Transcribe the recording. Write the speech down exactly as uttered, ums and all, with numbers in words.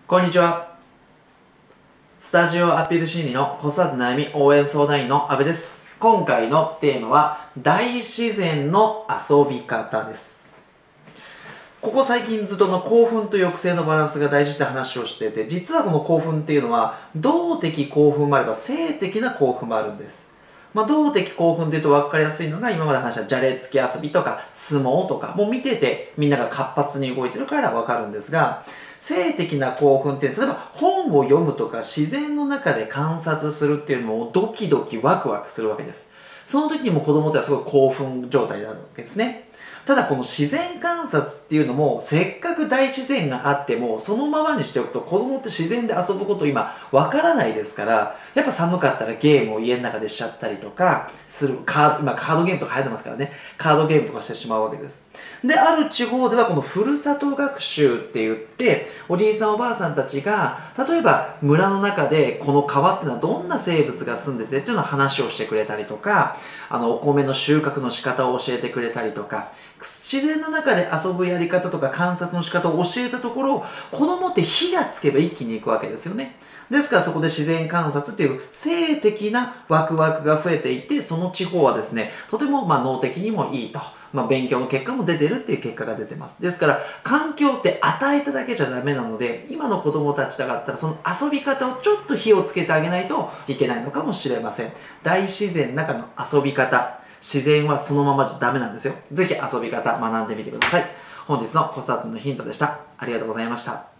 こんにちは。スタジオアピール心理の子育て悩み応援相談員の阿部です。今回のテーマは大自然の遊び方です。ここ最近ずっとの興奮と抑制のバランスが大事って話をしてて、実はこの興奮っていうのは動的興奮もあれば静的な興奮もあるんです。まあ、動的興奮っていうと分かりやすいのが今まで話したじゃれつき遊びとか相撲とかもう見ててみんなが活発に動いてるから分かるんですが、静的な興奮っていうのは例えば本を読むとか自然の中で観察するっていうのもドキドキワクワクするわけです。その時にも子供ってはすごい興奮状態になるわけですね。ただこの自然観察っていうのもせっかく大自然があってもそのままにしておくと子供って自然で遊ぶこと今わからないですから、やっぱ寒かったらゲームを家の中でしちゃったりとかする、カード今カードゲームとか流行ってますからね、カードゲームとかしてしまうわけです。である地方ではこのふるさと学習って言っておじいさんおばあさんたちが例えば村の中でこの川っていうのはどんな生物が住んでてっていうような話をしてくれたりとか、あのお米の収穫の仕方を教えてくれたりとか、自然の中で遊ぶやり方とか観察の仕方を教えたところ、子供って火がつけば一気に行くわけですよね。ですからそこで自然観察っていう静的なワクワクが増えていて、その地方はですねとてもまあ脳的にもいいと、まあ、勉強の結果も出てるっていう結果が出てます。ですから環境って与えただけじゃダメなので、今の子供たちだったらその遊び方をちょっと火をつけてあげないといけないのかもしれません。大自然の中の遊び方、自然はそのままじゃダメなんですよ。ぜひ遊び方学んでみてください。本日の子育てのヒントでした。ありがとうございました。